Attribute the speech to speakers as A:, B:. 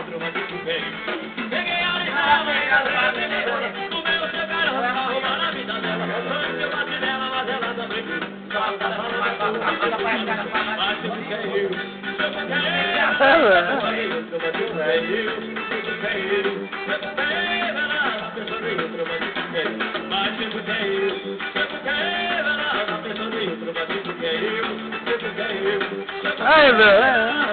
A: Peguei a lição, no meu chegar pra arrumar a vida dela. Antes eu bati nela, mas ela também. Mas eu fiquei eu.
B: Ai, meu.